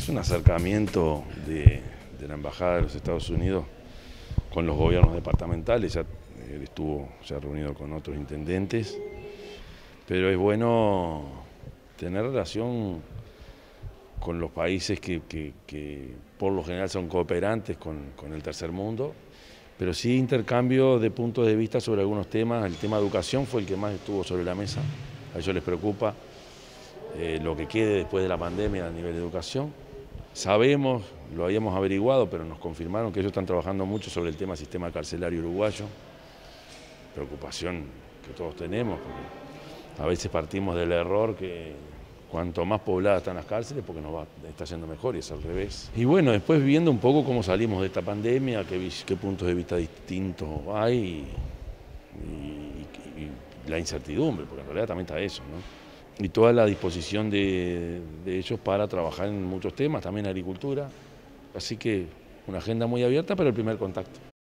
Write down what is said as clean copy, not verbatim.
un acercamiento de la Embajada de los Estados Unidos con los gobiernos departamentales. Ya él estuvo ya reunido con otros intendentes, pero es bueno tener relación con los países que por lo general son cooperantes con el tercer mundo, pero sí intercambio de puntos de vista sobre algunos temas. El tema de educación fue el que más estuvo sobre la mesa. A ellos les preocupa lo que quede después de la pandemia a nivel de educación. Sabemos, lo habíamos averiguado, pero nos confirmaron que ellos están trabajando mucho sobre el tema sistema carcelario uruguayo. Preocupación que todos tenemos, porque a veces partimos del error que cuanto más pobladas están las cárceles, porque está yendo mejor, y es al revés. Y bueno, después viendo un poco cómo salimos de esta pandemia, qué puntos de vista distintos hay y la incertidumbre, porque en realidad también está eso, ¿no? Y toda la disposición de ellos para trabajar en muchos temas, también agricultura. Así que una agenda muy abierta, pero el primer contacto.